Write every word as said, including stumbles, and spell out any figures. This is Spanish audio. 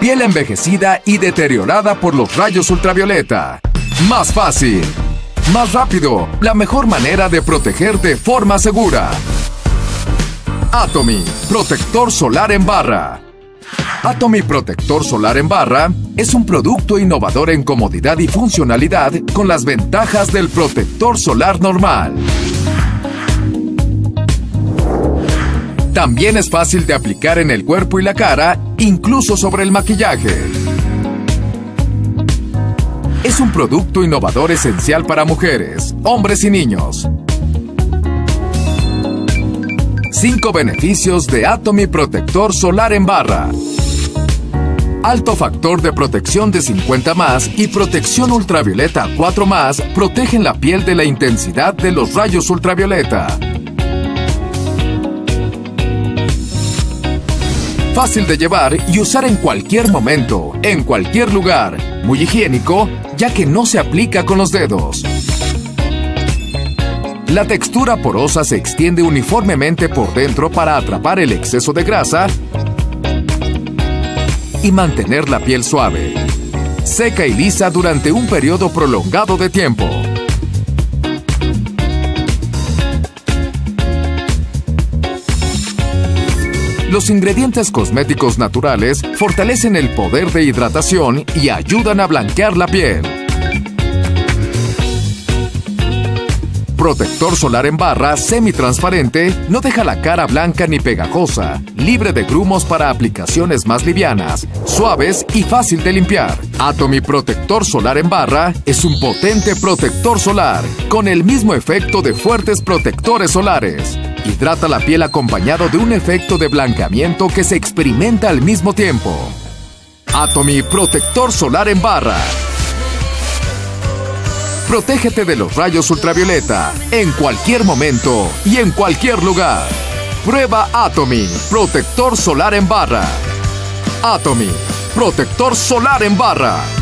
Piel envejecida y deteriorada por los rayos ultravioleta. Más fácil. Más rápido. La mejor manera de proteger de forma segura. Atomy, protector solar en barra. Atomy Protector Solar en Barra es un producto innovador en comodidad y funcionalidad con las ventajas del protector solar normal. También es fácil de aplicar en el cuerpo y la cara, incluso sobre el maquillaje. Es un producto innovador esencial para mujeres, hombres y niños. cinco beneficios de Atomy Protector Solar en Barra. Alto factor de protección de cincuenta más y protección ultravioleta cuatro más protegen la piel de la intensidad de los rayos ultravioleta. Fácil de llevar y usar en cualquier momento, en cualquier lugar. Muy higiénico, ya que no se aplica con los dedos. La textura porosa se extiende uniformemente por dentro para atrapar el exceso de grasa y mantener la piel suave, seca y lisa durante un periodo prolongado de tiempo. Los ingredientes cosméticos naturales fortalecen el poder de hidratación y ayudan a blanquear la piel. Protector solar en barra semitransparente no deja la cara blanca ni pegajosa, libre de grumos para aplicaciones más livianas, suaves y fácil de limpiar. Atomy Protector Solar en Barra es un potente protector solar con el mismo efecto de fuertes protectores solares. Hidrata la piel acompañado de un efecto de blanqueamiento que se experimenta al mismo tiempo. Atomy Protector Solar en Barra. Protégete de los rayos ultravioleta en cualquier momento y en cualquier lugar. Prueba Atomy Protector Solar en Barra. Atomy Protector Solar en Barra.